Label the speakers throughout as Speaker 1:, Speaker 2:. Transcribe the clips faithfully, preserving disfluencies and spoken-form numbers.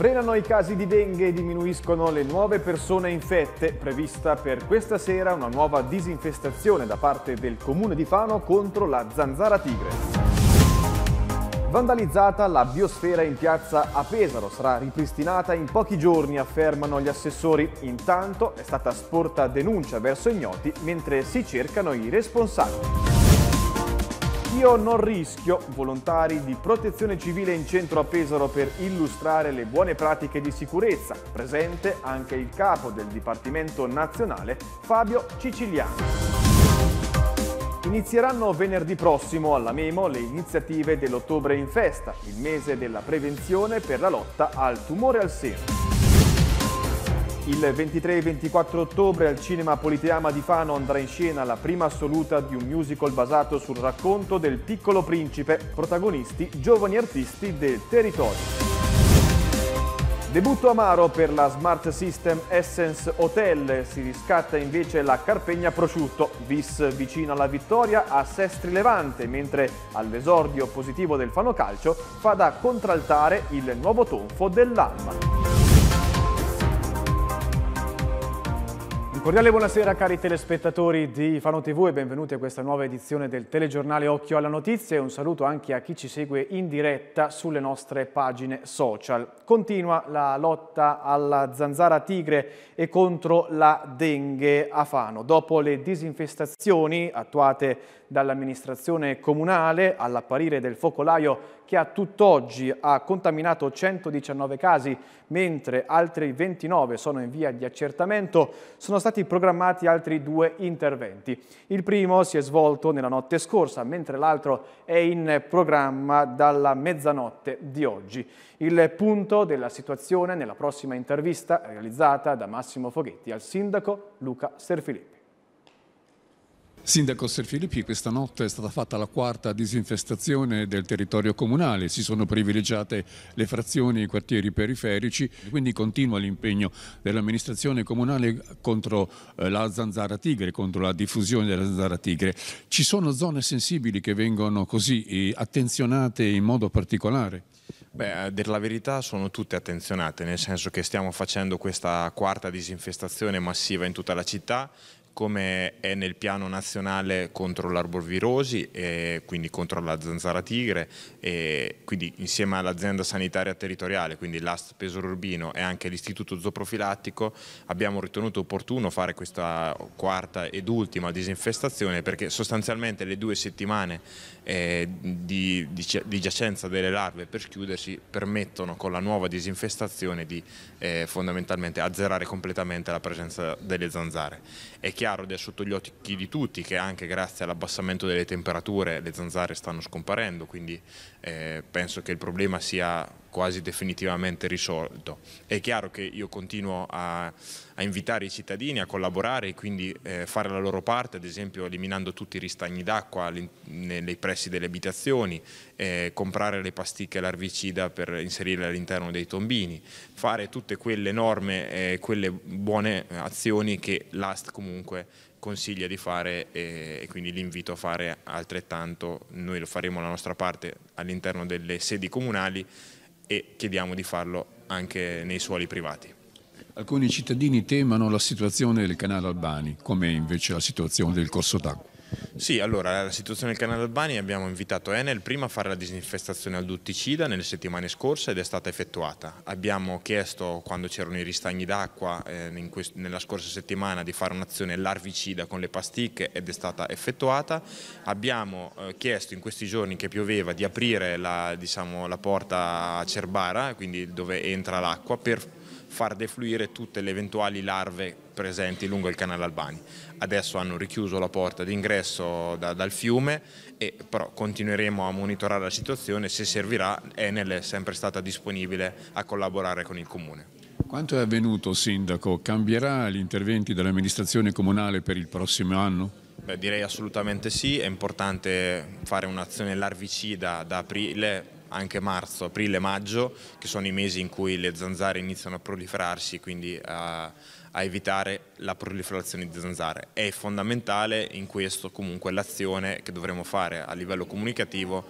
Speaker 1: Frenano i casi di dengue e diminuiscono le nuove persone infette. Prevista per questa sera una nuova disinfestazione da parte del Comune di Fano contro la zanzara tigre. Vandalizzata la biosfera in piazza a Pesaro, sarà ripristinata in pochi giorni, affermano gli assessori. Intanto è stata sporta denuncia verso ignoti mentre si cercano i responsabili. Io non rischio, volontari di protezione civile in centro a Pesaro per illustrare le buone pratiche di sicurezza. Presente anche il capo del Dipartimento Nazionale, Fabio Ciciliano. Inizieranno venerdì prossimo alla Memo le iniziative dell'Ottobre in Festa, il mese della prevenzione per la lotta al tumore al seno. Il ventitré e ventiquattro ottobre al Cinema Politeama di Fano andrà in scena la prima assoluta di un musical basato sul racconto del Piccolo Principe, protagonisti giovani artisti del territorio. Debutto amaro per la Smart System Essence Hotel, si riscatta invece la Carpegna Prosciutto, vis vicina alla vittoria a Sestri Levante, mentre all'esordio positivo del Fano Calcio fa da contraltare il nuovo tonfo dell'Alma. Cordiale buonasera cari telespettatori di Fano tivù e benvenuti a questa nuova edizione del telegiornale Occhio alla Notizia e un saluto anche a chi ci segue in diretta sulle nostre pagine social. Continua la lotta alla zanzara tigre e contro la dengue a Fano. Dopo le disinfestazioni attuate dall'amministrazione comunale all'apparire del focolaio che a tutt'oggi ha contaminato centodiciannove casi, mentre altri ventinove sono in via di accertamento, sono stati programmati altri due interventi. Il primo si è svolto nella notte scorsa, mentre l'altro è in programma dalla mezzanotte di oggi. Il punto della situazione nella prossima intervista realizzata da Massimo Foghetti al sindaco Luca Serfilippi.
Speaker 2: Sindaco Serfilippi, questa notte è stata fatta la quarta disinfestazione del territorio comunale, si sono privilegiate le frazioni e i quartieri periferici, quindi continua l'impegno dell'amministrazione comunale contro eh, la zanzara tigre, contro la diffusione della zanzara tigre. Ci sono zone sensibili che vengono così eh, attenzionate in modo particolare?
Speaker 3: Beh, a dir la verità sono tutte attenzionate, nel senso che stiamo facendo questa quarta disinfestazione massiva in tutta la città, come è nel piano nazionale contro l'arbovirosi, e quindi contro la zanzara tigre, e quindi insieme all'azienda sanitaria territoriale, quindi l'A S T Pesaro Urbino e anche l'Istituto Zooprofilattico, abbiamo ritenuto opportuno fare questa quarta ed ultima disinfestazione, perché sostanzialmente le due settimane eh, di, di, di giacenza delle larve per chiudersi permettono con la nuova disinfestazione di eh, fondamentalmente azzerare completamente la presenza delle zanzare. È chiaro ed è sotto gli occhi di tutti che anche grazie all'abbassamento delle temperature le zanzare stanno scomparendo, quindi eh, penso che il problema sia quasi definitivamente risolto. È chiaro che io continuo a, a invitare i cittadini a collaborare e quindi eh, fare la loro parte, ad esempio eliminando tutti i ristagni d'acqua nei pressi delle abitazioni, eh, comprare le pasticche larvicida per inserirle all'interno dei tombini, fare tutte quelle norme e eh, quelle buone azioni che l'A S T comunque consiglia di fare, e, e quindi l'invito a fare altrettanto. Noi lo faremo la nostra parte all'interno delle sedi comunali e chiediamo di farlo anche nei suoli privati.
Speaker 2: Alcuni cittadini temono la situazione del canale Albani, com'è invece la situazione del corso d'acqua?
Speaker 3: Sì, allora la situazione del canale Albani, abbiamo invitato Enel prima a fare la disinfestazione al dutticida nelle settimane scorse ed è stata effettuata. Abbiamo chiesto, quando c'erano i ristagni d'acqua eh, nella scorsa settimana, di fare un'azione larvicida con le pasticche ed è stata effettuata. Abbiamo eh, chiesto in questi giorni che pioveva di aprire la, diciamo, la porta a Cerbara, quindi dove entra l'acqua, per far defluire tutte le eventuali larve presenti lungo il canale Albani. Adesso hanno richiuso la porta d'ingresso da, dal fiume, e però continueremo a monitorare la situazione. Se servirà, Enel è sempre stata disponibile a collaborare con il Comune.
Speaker 2: Quanto è avvenuto, Sindaco? Cambierà gli interventi dell'amministrazione comunale per il prossimo anno?
Speaker 3: Beh, direi assolutamente sì, è importante fare un'azione larvicida da aprile, anche marzo, aprile, maggio, che sono i mesi in cui le zanzare iniziano a proliferarsi, quindi a, a evitare la proliferazione di zanzare. È fondamentale in questo comunque l'azione che dovremo fare a livello comunicativo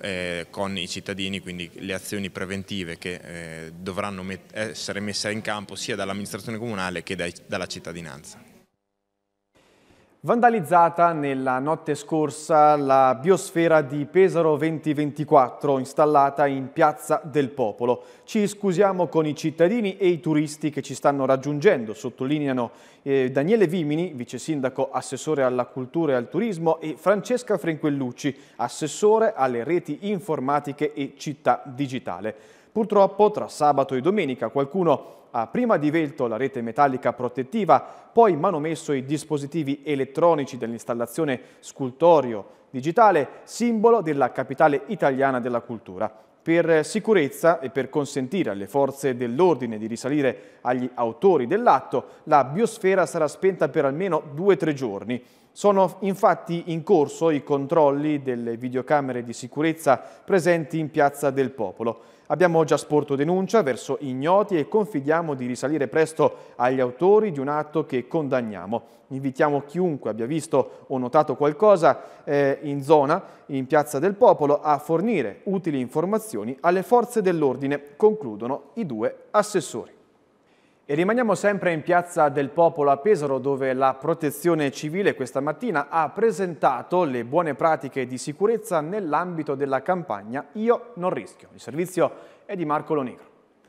Speaker 3: eh, con i cittadini, quindi le azioni preventive che eh, dovranno met- essere messe in campo sia dall'amministrazione comunale che dai, dalla cittadinanza.
Speaker 1: Vandalizzata nella notte scorsa la biosfera di Pesaro duemilaventiquattro installata in Piazza del Popolo. Ci scusiamo con i cittadini e i turisti che ci stanno raggiungendo, sottolineano eh, Daniele Vimini, vice sindaco assessore alla cultura e al turismo, e Francesca Frenquellucci, assessore alle reti informatiche e città digitale. Purtroppo tra sabato e domenica qualcuno ha prima divelto la rete metallica protettiva, poi manomesso i dispositivi elettronici dell'installazione scultorio digitale, simbolo della capitale italiana della cultura. Per sicurezza e per consentire alle forze dell'ordine di risalire agli autori dell'atto, la biosfera sarà spenta per almeno due o tre giorni. Sono infatti in corso i controlli delle videocamere di sicurezza presenti in Piazza del Popolo. Abbiamo già sporto denuncia verso ignoti e confidiamo di risalire presto agli autori di un atto che condanniamo. Invitiamo chiunque abbia visto o notato qualcosa eh, in zona, in Piazza del Popolo, a fornire utili informazioni alle forze dell'ordine, concludono i due assessori. E rimaniamo sempre in Piazza del Popolo a Pesaro, dove la Protezione Civile questa mattina ha presentato le buone pratiche di sicurezza nell'ambito della campagna Io non rischio. Il servizio è di Marco Lonigro.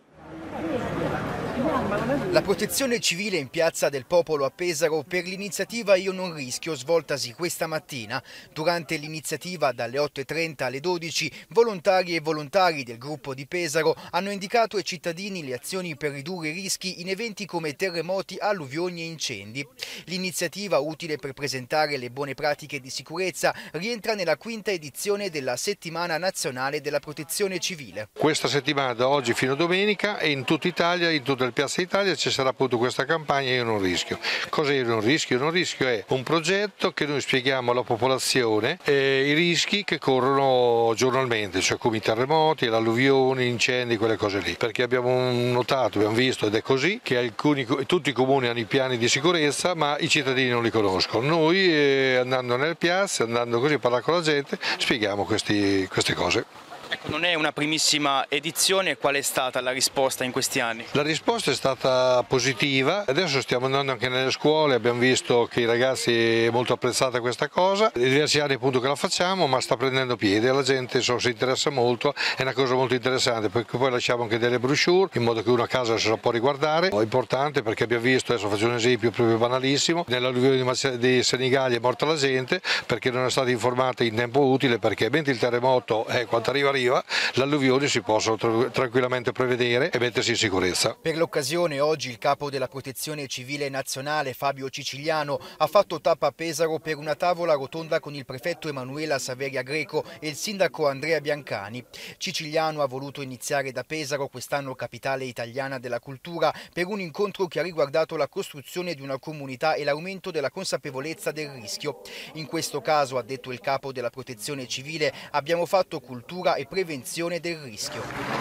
Speaker 4: La Protezione Civile in Piazza del Popolo a Pesaro per l'iniziativa Io non rischio, svoltasi questa mattina. Durante l'iniziativa dalle otto e trenta alle dodici, volontari e volontari del gruppo di Pesaro hanno indicato ai cittadini le azioni per ridurre i rischi in eventi come terremoti, alluvioni e incendi. L'iniziativa, utile per presentare le buone pratiche di sicurezza, rientra nella quinta edizione della Settimana Nazionale della Protezione Civile.
Speaker 5: Questa settimana da oggi fino a domenica e in tutta Italia, in tutta il Piazza Italia ci sarà appunto questa campagna Io non rischio. Cos'è Io non rischio? Io non rischio è un progetto che noi spieghiamo alla popolazione eh, i rischi che corrono giornalmente, cioè come i terremoti, le alluvioni, incendi, quelle cose lì. Perché abbiamo notato, abbiamo visto ed è così, che alcuni, tutti i comuni hanno i piani di sicurezza ma i cittadini non li conoscono. Noi eh, andando nelle piazze, andando così a parlare con la gente, spieghiamo questi, queste cose.
Speaker 6: Ecco, non è una primissima edizione, qual è stata la risposta in questi anni?
Speaker 5: La risposta è stata positiva, adesso stiamo andando anche nelle scuole, abbiamo visto che i ragazzi è molto apprezzata questa cosa, è diversi anni appunto che la facciamo ma sta prendendo piede, la gente insomma, si interessa molto, è una cosa molto interessante perché poi lasciamo anche delle brochure in modo che uno a casa se la può riguardare, è importante perché abbiamo visto, adesso faccio un esempio proprio banalissimo, nell'alluvione di Senigallia è morta la gente perché non è stata informata in tempo utile, perché mentre il terremoto è quando arriva arriva, l'alluvione si possono tra tranquillamente prevedere e mettersi in sicurezza.
Speaker 4: Per l'occasione oggi il capo della Protezione Civile Nazionale Fabio Ciciliano ha fatto tappa a Pesaro per una tavola rotonda con il prefetto Emanuela Saveria Greco e il sindaco Andrea Biancani. Ciciliano ha voluto iniziare da Pesaro, quest'anno capitale italiana della cultura, per un incontro che ha riguardato la costruzione di una comunità e l'aumento della consapevolezza del rischio. In questo caso, ha detto il capo della Protezione Civile, abbiamo fatto cultura e prevenzione del rischio.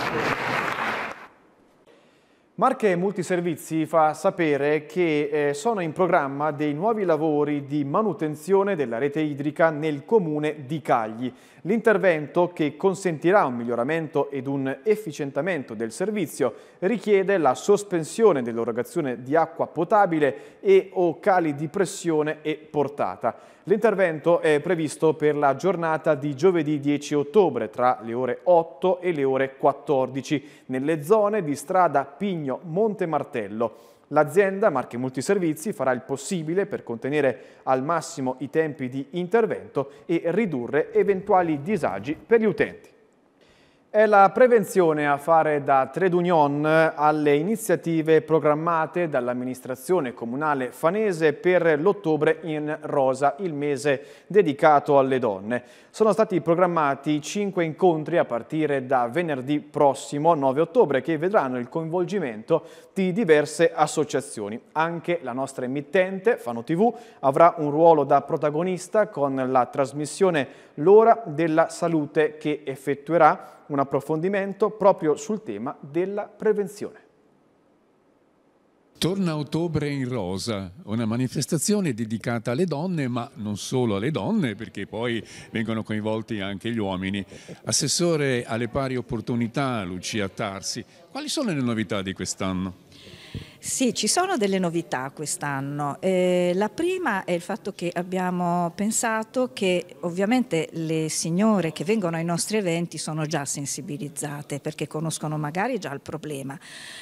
Speaker 1: Marche Multiservizi fa sapere che eh, sono in programma dei nuovi lavori di manutenzione della rete idrica nel comune di Cagli. L'intervento, che consentirà un miglioramento ed un efficientamento del servizio, richiede la sospensione dell'erogazione di acqua potabile e o cali di pressione e portata. L'intervento è previsto per la giornata di giovedì dieci ottobre tra le ore otto e le ore quattordici nelle zone di strada Pigno Monte Martello. L'azienda Marche Multiservizi farà il possibile per contenere al massimo i tempi di intervento e ridurre eventuali disagi per gli utenti. È la prevenzione a fare da trade union alle iniziative programmate dall'amministrazione comunale fanese per l'ottobre in rosa, il mese dedicato alle donne. Sono stati programmati cinque incontri a partire da venerdì prossimo, nove ottobre, che vedranno il coinvolgimento di diverse associazioni. Anche la nostra emittente, Fano tivù, avrà un ruolo da protagonista con la trasmissione L'ora della salute, che effettuerà un approfondimento proprio sul tema della prevenzione.
Speaker 2: Torna Ottobre in Rosa, una manifestazione dedicata alle donne, ma non solo alle donne, perché poi vengono coinvolti anche gli uomini. Assessore alle pari opportunità, Lucia Tarsi, quali sono le novità di quest'anno?
Speaker 7: Sì, ci sono delle novità quest'anno. Eh, la prima è il fatto che abbiamo pensato che ovviamente le signore che vengono ai nostri eventi sono già sensibilizzate perché conoscono magari già il problema.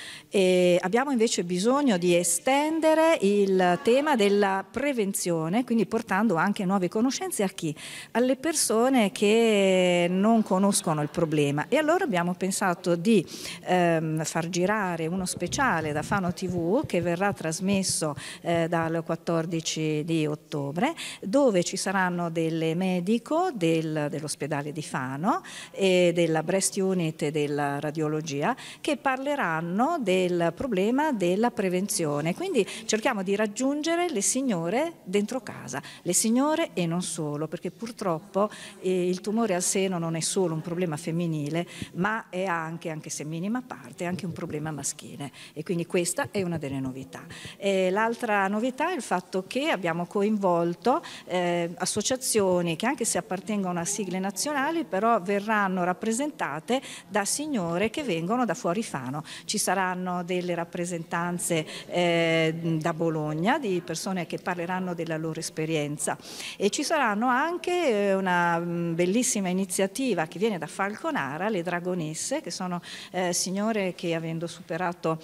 Speaker 7: E abbiamo invece bisogno di estendere il tema della prevenzione, quindi portando anche nuove conoscenze a chi? Alle persone che non conoscono il problema. E allora abbiamo pensato di ehm, far girare uno speciale da Fano tivù che verrà trasmesso eh, dal quattordici di ottobre, dove ci saranno delle medico del, dell'ospedale di Fano e della breast unit e della radiologia che parleranno del il problema della prevenzione, quindi cerchiamo di raggiungere le signore dentro casa, le signore e non solo, perché purtroppo eh, il tumore al seno non è solo un problema femminile, ma è anche, anche se minima parte, anche un problema maschile e quindi questa è una delle novità. L'altra novità è il fatto che abbiamo coinvolto eh, associazioni che anche se appartengono a sigle nazionali però verranno rappresentate da signore che vengono da fuori Fano. Ci saranno delle rappresentanze eh, da Bologna di persone che parleranno della loro esperienza e ci saranno anche eh, una mh, bellissima iniziativa che viene da Falconara, le Dragonesse, che sono eh, signore che avendo superato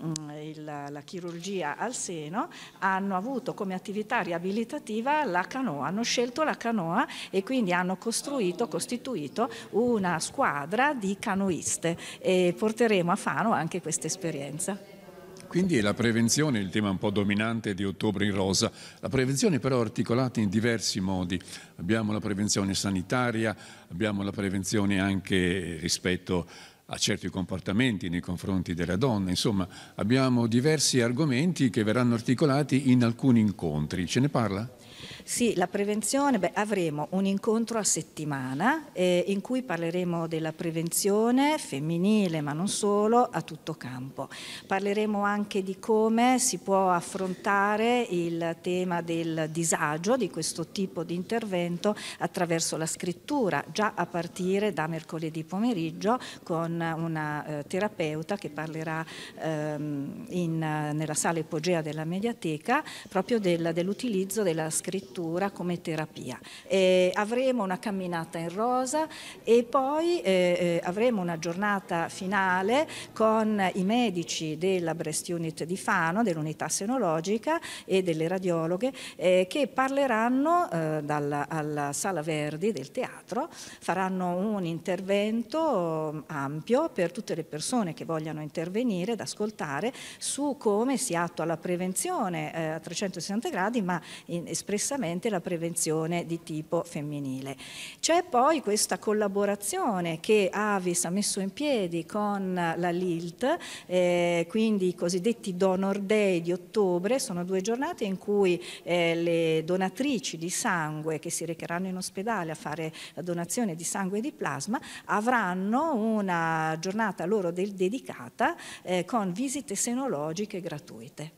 Speaker 7: Il, la chirurgia al seno hanno avuto come attività riabilitativa la canoa, hanno scelto la canoa e quindi hanno costruito, costituito una squadra di canoiste e porteremo a Fano anche questa esperienza.
Speaker 2: Quindi è la prevenzione il tema un po' dominante di Ottobre in Rosa, la prevenzione però articolata in diversi modi. Abbiamo la prevenzione sanitaria, abbiamo la prevenzione anche rispetto a certi comportamenti nei confronti della donna, insomma abbiamo diversi argomenti che verranno articolati in alcuni incontri. Ce ne parla?
Speaker 7: Sì, la prevenzione, beh, avremo un incontro a settimana eh, in cui parleremo della prevenzione femminile, ma non solo, a tutto campo. Parleremo anche di come si può affrontare il tema del disagio di questo tipo di intervento attraverso la scrittura, già a partire da mercoledì pomeriggio con una eh, terapeuta che parlerà ehm, in, nella sala ipogea della Mediateca proprio del, dell'utilizzo della scrittura come terapia. E avremo una camminata in rosa e poi eh, avremo una giornata finale con i medici della breast unit di Fano, dell'unità senologica e delle radiologhe eh, che parleranno eh, dalla, alla Sala Verdi del teatro, faranno un intervento ampio per tutte le persone che vogliano intervenire ed ascoltare su come si attua la prevenzione eh, a trecentosessanta gradi, ma in, espressamente la prevenzione di tipo femminile. C'è poi questa collaborazione che Avis ha messo in piedi con la L I L T, eh, quindi i cosiddetti Donor Day di ottobre, sono due giornate in cui eh, le donatrici di sangue che si recheranno in ospedale a fare la donazione di sangue e di plasma avranno una giornata loro del, dedicata eh, con visite senologiche gratuite.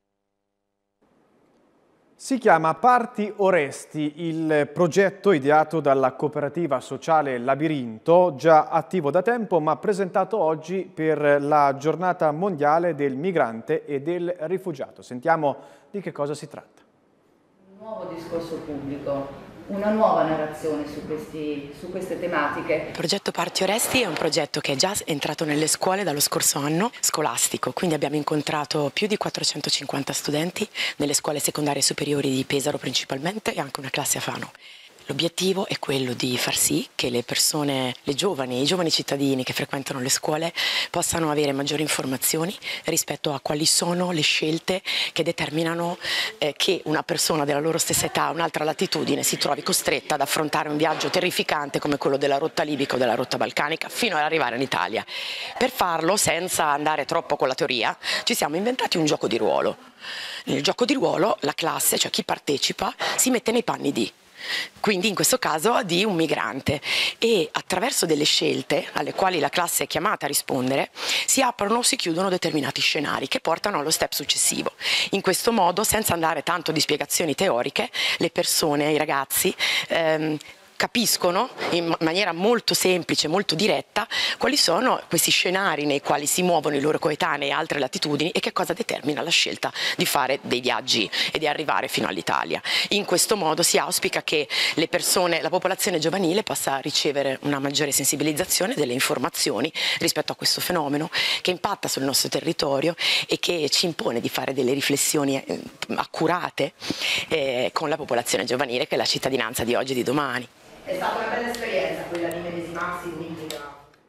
Speaker 1: Si chiama Parti Oresti, il progetto ideato dalla cooperativa sociale Labirinto, già attivo da tempo ma presentato oggi per la giornata mondiale del migrante e del rifugiato. Sentiamo di che cosa si tratta.
Speaker 8: Un nuovo discorso pubblico, una nuova narrazione su, questi, su queste tematiche.
Speaker 9: Il progetto Parti Oresti è un progetto che è già entrato nelle scuole dallo scorso anno scolastico, quindi abbiamo incontrato più di quattrocentocinquanta studenti nelle scuole secondarie superiori di Pesaro principalmente e anche una classe a Fano. L'obiettivo è quello di far sì che le persone, le giovani, i giovani cittadini che frequentano le scuole possano avere maggiori informazioni rispetto a quali sono le scelte che determinano eh, che una persona della loro stessa età, un'altra latitudine, si trovi costretta ad affrontare un viaggio terrificante come quello della rotta libica o della rotta balcanica fino ad arrivare in Italia. Per farlo, senza andare troppo con la teoria, ci siamo inventati un gioco di ruolo. Nel gioco di ruolo la classe, cioè chi partecipa, si mette nei panni di. quindi in questo caso di un migrante, e attraverso delle scelte alle quali la classe è chiamata a rispondere si aprono o si chiudono determinati scenari che portano allo step successivo. In questo modo, senza andare tanto di spiegazioni teoriche, le persone, i ragazzi ehm, capiscono in maniera molto semplice, molto diretta, quali sono questi scenari nei quali si muovono i loro coetanei a altre latitudini e che cosa determina la scelta di fare dei viaggi e di arrivare fino all'Italia. In questo modo si auspica che le persone, la popolazione giovanile possa ricevere una maggiore sensibilizzazione delle informazioni rispetto a questo fenomeno che impatta sul nostro territorio e che ci impone di fare delle riflessioni accurate eh, con la popolazione giovanile, che è la cittadinanza di oggi e di domani.
Speaker 8: È stata una bella esperienza quella di medesimarsi quindi da...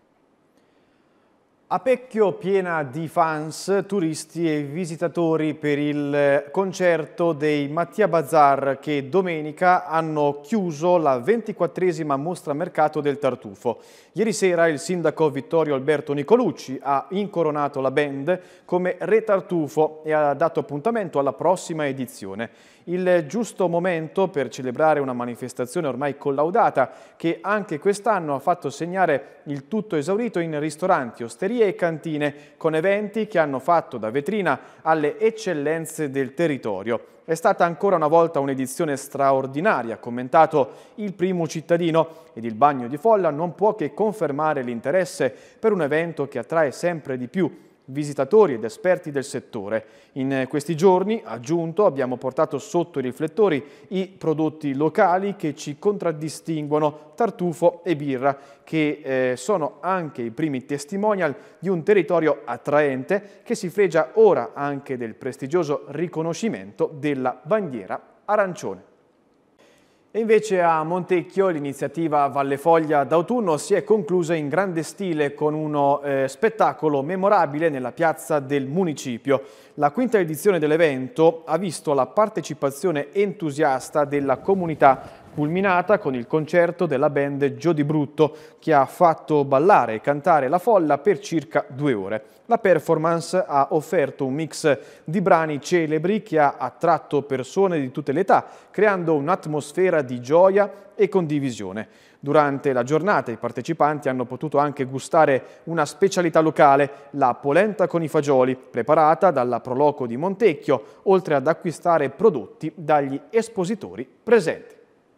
Speaker 1: A Pecchio piena di fans, turisti e visitatori per il concerto dei Mattia Bazar che domenica hanno chiuso la ventiquattresima mostra mercato del tartufo. Ieri sera il sindaco Vittorio Alberto Nicolucci ha incoronato la band come Re Tartufo e ha dato appuntamento alla prossima edizione. Il giusto momento per celebrare una manifestazione ormai collaudata che anche quest'anno ha fatto segnare il tutto esaurito in ristoranti, osterie e cantine, con eventi che hanno fatto da vetrina alle eccellenze del territorio. È stata ancora una volta un'edizione straordinaria, ha commentato il primo cittadino, ed il bagno di folla non può che confermare l'interesse per un evento che attrae sempre di più visitatori ed esperti del settore. In questi giorni, aggiunto, abbiamo portato sotto i riflettori i prodotti locali che ci contraddistinguono, tartufo e birra, che eh, sono anche i primi testimonial di un territorio attraente che si fregia ora anche del prestigioso riconoscimento della bandiera arancione. E invece a Montecchio l'iniziativa Valle Foglia d'autunno si è conclusa in grande stile con uno eh, spettacolo memorabile nella piazza del municipio. La quinta edizione dell'evento ha visto la partecipazione entusiasta della comunità, culminata con il concerto della band Gio Di Brutto, che ha fatto ballare e cantare la folla per circa due ore. La performance ha offerto un mix di brani celebri che ha attratto persone di tutte le età, creando un'atmosfera di gioia e condivisione. Durante la giornata i partecipanti hanno potuto anche gustare una specialità locale, la polenta con i fagioli, preparata dalla Proloco di Montecchio, oltre ad acquistare prodotti dagli espositori presenti.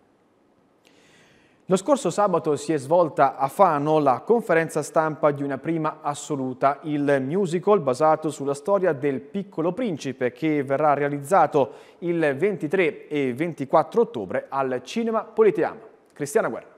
Speaker 1: Lo scorso sabato si è svolta a Fano la conferenza stampa di Una prima assoluta, il musical basato sulla storia del Piccolo Principe che verrà realizzato il ventitré e ventiquattro ottobre al Cinema Politeama. Cristiana Guerra.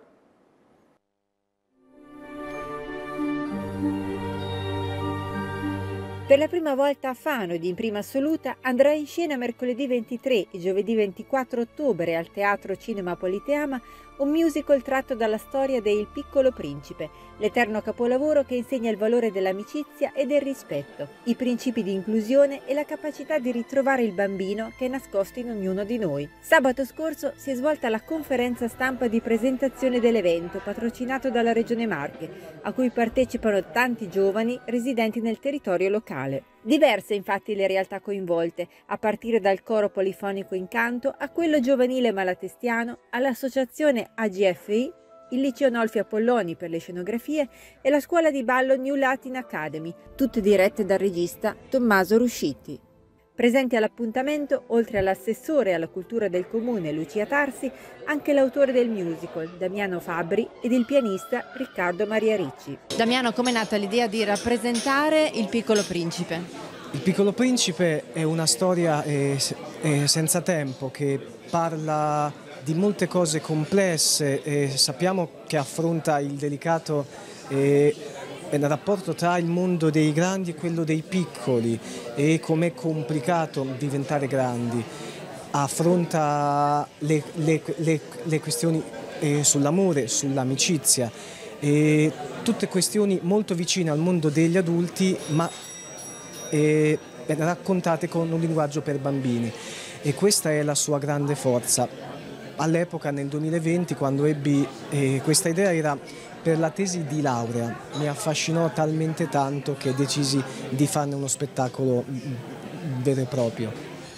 Speaker 10: Per la prima volta a Fano ed in prima assoluta andrà in scena mercoledì ventitré e giovedì ventiquattro ottobre al Teatro Cinema Politeama un musical tratto dalla storia de Il Piccolo Principe, l'eterno capolavoro che insegna il valore dell'amicizia e del rispetto, i principi di inclusione e la capacità di ritrovare il bambino che è nascosto in ognuno di noi. Sabato scorso si è svolta la conferenza stampa di presentazione dell'evento patrocinato dalla Regione Marche, a cui partecipano tanti giovani residenti nel territorio locale. Diverse infatti le realtà coinvolte, a partire dal coro polifonico Incanto a quello giovanile malatestiano, all'associazione A G F I, il liceo Nolfi Apolloni per le scenografie e la scuola di ballo New Latin Academy, tutte dirette dal regista Tommaso Ruscitti. Presenti all'appuntamento, oltre all'assessore alla cultura del comune Lucia Tarsi, anche l'autore del musical, Damiano Fabbri, ed il pianista Riccardo Maria Ricci.
Speaker 11: Damiano, com'è nata l'idea di rappresentare Il Piccolo Principe?
Speaker 12: Il Piccolo Principe è una storia eh, eh, senza tempo che parla di molte cose complesse e sappiamo che affronta il delicato eh, nel rapporto tra il mondo dei grandi e quello dei piccoli e com'è complicato diventare grandi. Affronta le, le, le, le questioni eh, sull'amore, sull'amicizia, eh, tutte questioni molto vicine al mondo degli adulti ma eh, raccontate con un linguaggio per bambini, e questa è la sua grande forza. All'epoca, nel duemilaventi, quando ebbi eh, questa idea, era per la tesi di laurea. Mi affascinò talmente tanto che decisi di farne uno spettacolo vero e proprio.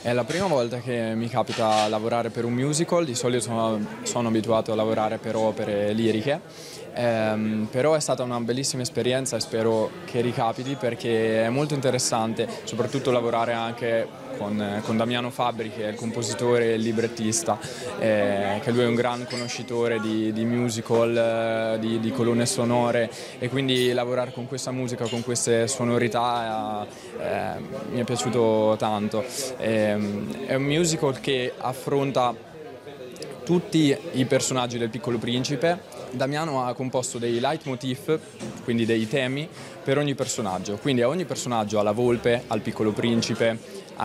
Speaker 13: È la prima volta che mi capita lavorare per un musical, di solito sono, sono abituato a lavorare per opere liriche, ehm, però è stata una bellissima esperienza e spero che ricapiti perché è molto interessante, soprattutto lavorare anche con, con Damiano Fabbri, che è il compositore e il librettista, eh, che lui è un gran conoscitore di, di musical, eh, di, di colonne sonore, e quindi lavorare con questa musica, con queste sonorità eh, mi è piaciuto tanto. Eh, È un musical che affronta tutti i personaggi del Piccolo Principe. Damiano ha composto dei leitmotiv, quindi dei temi, per ogni personaggio. Quindi a ogni personaggio, alla volpe, al Piccolo Principe,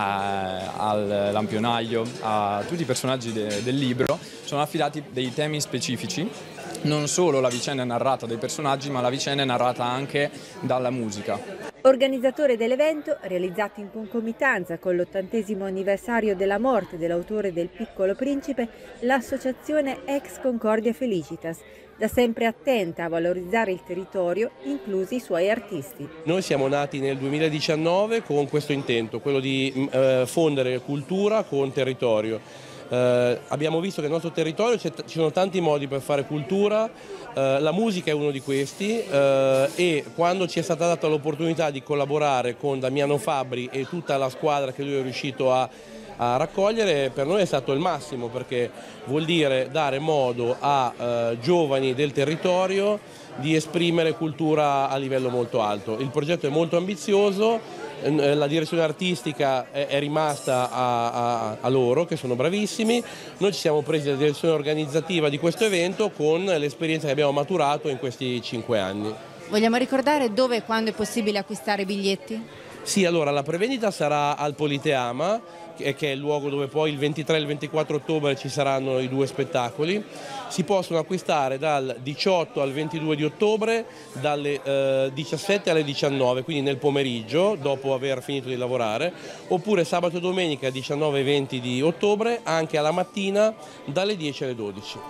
Speaker 13: a, al lampionaio, a tutti i personaggi de, del libro, sono affidati dei temi specifici. Non solo la vicenda è narrata dai personaggi, ma la vicenda è narrata anche dalla musica.
Speaker 10: Organizzatore dell'evento, realizzato in concomitanza con l'ottantesimo anniversario della morte dell'autore del Piccolo Principe, l'associazione Ex Concordia Felicitas, da sempre attenta a valorizzare il territorio, inclusi i suoi artisti.
Speaker 14: Noi siamo nati nel duemiladiciannove con questo intento, quello di eh, fondere cultura con territorio. Uh, abbiamo visto che nel nostro territorio ci sono tanti modi per fare cultura, uh, la musica è uno di questi uh, e quando ci è stata data l'opportunità di collaborare con Damiano Fabbri e tutta la squadra che lui è riuscito a, a raccogliere, per noi è stato il massimo, perché vuol dire dare modo a uh, giovani del territorio di esprimere cultura a livello molto alto. Il progetto è molto ambizioso. La direzione artistica è rimasta a, a, a loro, che sono bravissimi. Noi ci siamo presi la direzione organizzativa di questo evento con l'esperienza che abbiamo maturato in questi cinque anni.
Speaker 11: Vogliamo ricordare dove e quando è possibile acquistare biglietti?
Speaker 14: Sì, allora la prevendita sarà al Politeama, che è il luogo dove poi il ventitré e il ventiquattro ottobre ci saranno i due spettacoli. Si possono acquistare dal diciotto al ventidue di ottobre, dalle eh, diciassette alle diciannove, quindi nel pomeriggio, dopo aver finito di lavorare, oppure sabato e domenica diciannove e venti di ottobre, anche alla mattina dalle dieci alle dodici.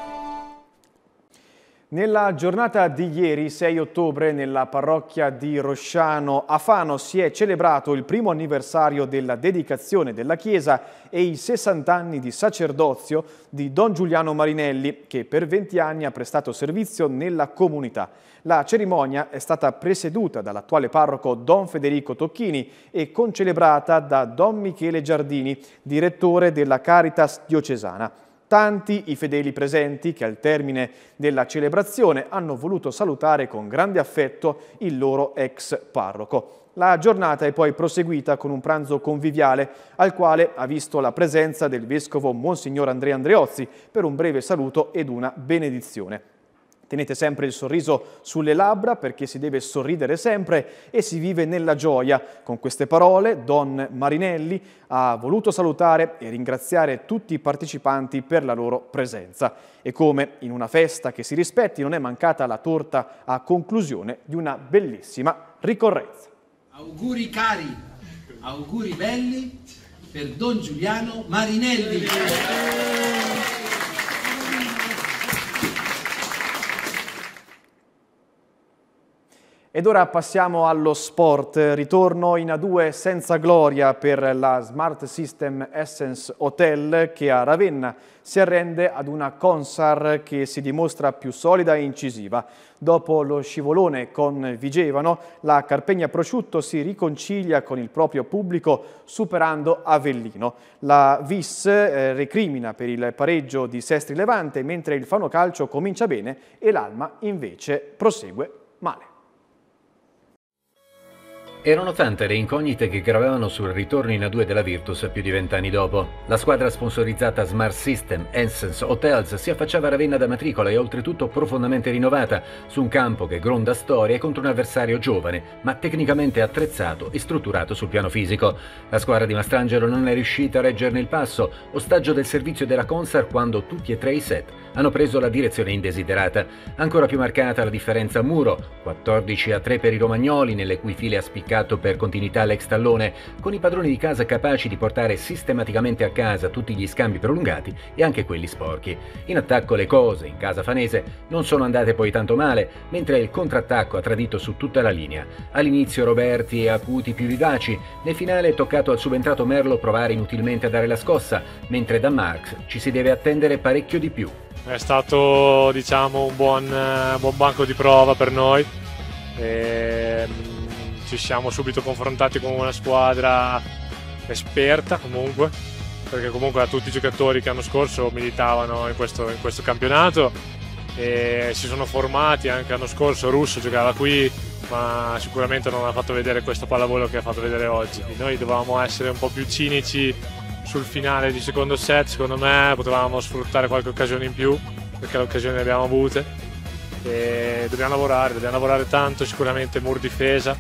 Speaker 1: Nella giornata di ieri, sei ottobre, nella parrocchia di Rosciano a Fano si è celebrato il primo anniversario della dedicazione della chiesa e i sessanta anni di sacerdozio di Don Giuliano Marinelli, che per venti anni ha prestato servizio nella comunità. La cerimonia è stata presieduta dall'attuale parroco Don Federico Tocchini e concelebrata da Don Michele Giardini, direttore della Caritas diocesana. Tanti i fedeli presenti che al termine della celebrazione hanno voluto salutare con grande affetto il loro ex parroco. La giornata è poi proseguita con un pranzo conviviale al quale ha visto la presenza del vescovo Monsignor Andrea Andreozzi per un breve saluto ed una benedizione. Tenete sempre il sorriso sulle labbra perché si deve sorridere sempre e si vive nella gioia. Con queste parole Don Marinelli ha voluto salutare e ringraziare tutti i partecipanti per la loro presenza. E come in una festa che si rispetti non è mancata la torta a conclusione di una bellissima ricorrenza.
Speaker 15: Auguri cari, auguri belli per Don Giuliano Marinelli.
Speaker 1: Ed ora passiamo allo sport. Ritorno in A due senza gloria per la Smart System Essence Hotel che a Ravenna si arrende ad una Consar che si dimostra più solida e incisiva. Dopo lo scivolone con Vigevano, la Carpegna Prosciutto si riconcilia con il proprio pubblico superando Avellino. La Vis eh, recrimina per il pareggio di Sestri Levante, mentre il Fano Calcio comincia bene e l'Alma invece prosegue male.
Speaker 16: Erano tante le incognite che gravavano sul ritorno in A due della Virtus più di vent'anni dopo. La squadra sponsorizzata Smart System Essence Hotels si affacciava a Ravenna da matricola e oltretutto profondamente rinnovata, su un campo che gronda storia e contro un avversario giovane, ma tecnicamente attrezzato e strutturato sul piano fisico. La squadra di Mastrangelo non è riuscita a reggerne il passo, ostaggio del servizio della Consar quando tutti e tre i set hanno preso la direzione indesiderata. Ancora più marcata la differenza a muro, quattordici a tre per i romagnoli, nelle cui file ha spiccato mercato per continuità l'ex Tallone, con i padroni di casa capaci di portare sistematicamente a casa tutti gli scambi prolungati e anche quelli sporchi. In attacco le cose, in casa fanese, non sono andate poi tanto male, mentre il contrattacco ha tradito su tutta la linea. All'inizio Roberti e Acuti più vivaci, nel finale è toccato al subentrato Merlo provare inutilmente a dare la scossa, mentre da Marx ci si deve attendere parecchio di più.
Speaker 17: È stato, diciamo, un buon, uh, buon banco di prova per noi. E, um, ci siamo subito confrontati con una squadra esperta comunque, perché comunque a tutti i giocatori che l'anno scorso militavano in questo, in questo campionato e si sono formati. Anche l'anno scorso Russo giocava qui, ma sicuramente non ha fatto vedere questo pallavolo che ha fatto vedere oggi. Noi dovevamo essere un po' più cinici sul finale di secondo set. Secondo me potevamo sfruttare qualche occasione in più, perché le occasioni le abbiamo avute e dobbiamo lavorare, dobbiamo lavorare tanto, sicuramente mur difesa,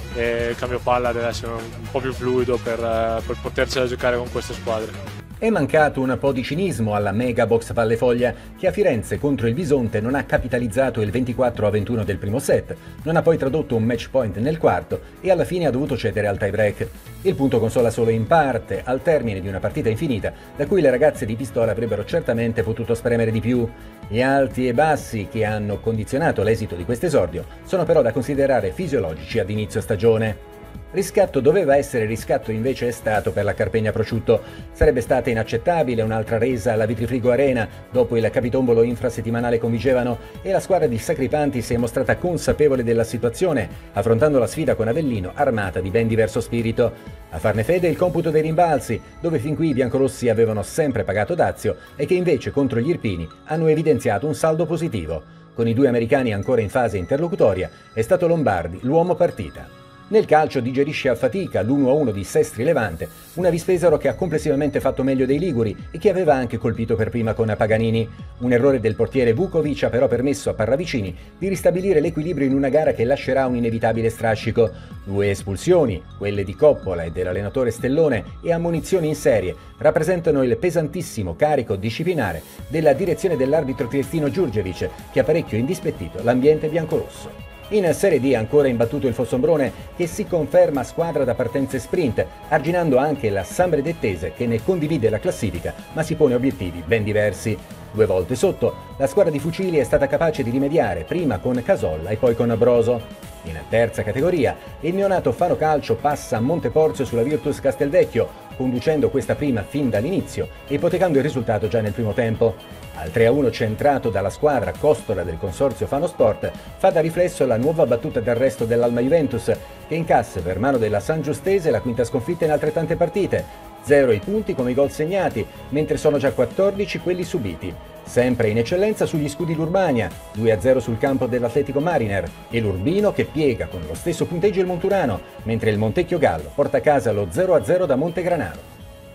Speaker 17: e il cambio palla deve essere un po' più fluido per, per potercela giocare con queste squadre.
Speaker 16: È mancato un po' di cinismo alla Mega Box Valle Foglia, che a Firenze contro il Visonte non ha capitalizzato il ventiquattro a ventuno del primo set, non ha poi tradotto un match point nel quarto e alla fine ha dovuto cedere al tie break. Il punto consola solo in parte, al termine di una partita infinita, da cui le ragazze di Pistola avrebbero certamente potuto spremere di più. Gli alti e bassi che hanno condizionato l'esito di quest'esordio sono però da considerare fisiologici ad inizio stagione. Riscatto doveva essere riscatto, invece è stato per la Carpegna Prosciutto. Sarebbe stata inaccettabile un'altra resa alla Vitrifrigo Arena dopo il capitombolo infrasettimanale con Vigevano, e la squadra di Sacripanti si è mostrata consapevole della situazione, affrontando la sfida con Avellino armata di ben diverso spirito. A farne fede il computo dei rimbalzi, dove fin qui i biancorossi avevano sempre pagato dazio e che invece contro gli irpini hanno evidenziato un saldo positivo. Con i due americani ancora in fase interlocutoria è stato Lombardi l'uomo partita. Nel calcio digerisce a fatica l'uno a uno di Sestri Levante, una Vispesaro che ha complessivamente fatto meglio dei liguri e che aveva anche colpito per prima con Paganini. Un errore del portiere Vukovic ha però permesso a Parravicini di ristabilire l'equilibrio in una gara che lascerà un inevitabile strascico. Due espulsioni, quelle di Coppola e dell'allenatore Stellone, e ammonizioni in serie, rappresentano il pesantissimo carico disciplinare della direzione dell'arbitro triestino Giurgevic, che ha parecchio indispettito l'ambiente biancorosso. In Serie D ancora imbattuto il Fossombrone, che si conferma squadra da partenze sprint, arginando anche la Sambredettese, che ne condivide la classifica ma si pone obiettivi ben diversi. Due volte sotto, la squadra di Fucili è stata capace di rimediare, prima con Casolla e poi con Broso. In terza categoria, il neonato Fano Calcio passa a Monteporzio sulla Virtus Castelvecchio, conducendo questa prima fin dall'inizio e ipotecando il risultato già nel primo tempo. Al tre a uno centrato dalla squadra costola del consorzio Fano Sport fa da riflesso la nuova battuta d'arresto dell'Alma Juventus, che incassa per mano della San Giustese la quinta sconfitta in altrettante partite. Zero i punti come i gol segnati, mentre sono già quattordici quelli subiti. Sempre in eccellenza sugli scudi l'Urbania, due a zero sul campo dell'Atletico Mariner, e l'Urbino che piega con lo stesso punteggio il Monturano, mentre il Montecchio Gallo porta a casa lo zero a zero da Montegranaro.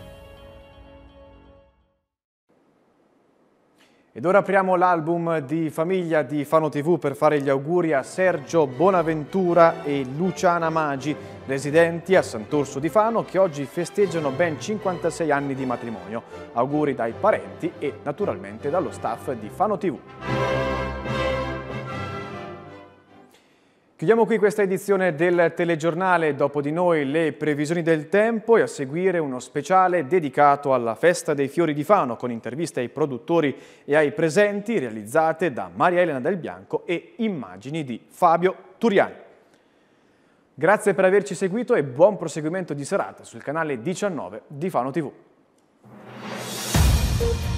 Speaker 1: Ed ora apriamo l'album di famiglia di Fano tivù per fare gli auguri a Sergio Bonaventura e Luciana Magi, residenti a Sant'Orso di Fano, che oggi festeggiano ben cinquantasei anni di matrimonio. Auguri dai parenti e naturalmente dallo staff di Fano tivù. Chiudiamo qui questa edizione del telegiornale. Dopo di noi le previsioni del tempo e a seguire uno speciale dedicato alla Festa dei Fiori di Fano, con interviste ai produttori e ai presenti realizzate da Maria Elena Del Bianco e immagini di Fabio Turiani. Grazie per averci seguito e buon proseguimento di serata sul canale diciannove di Fano tivù.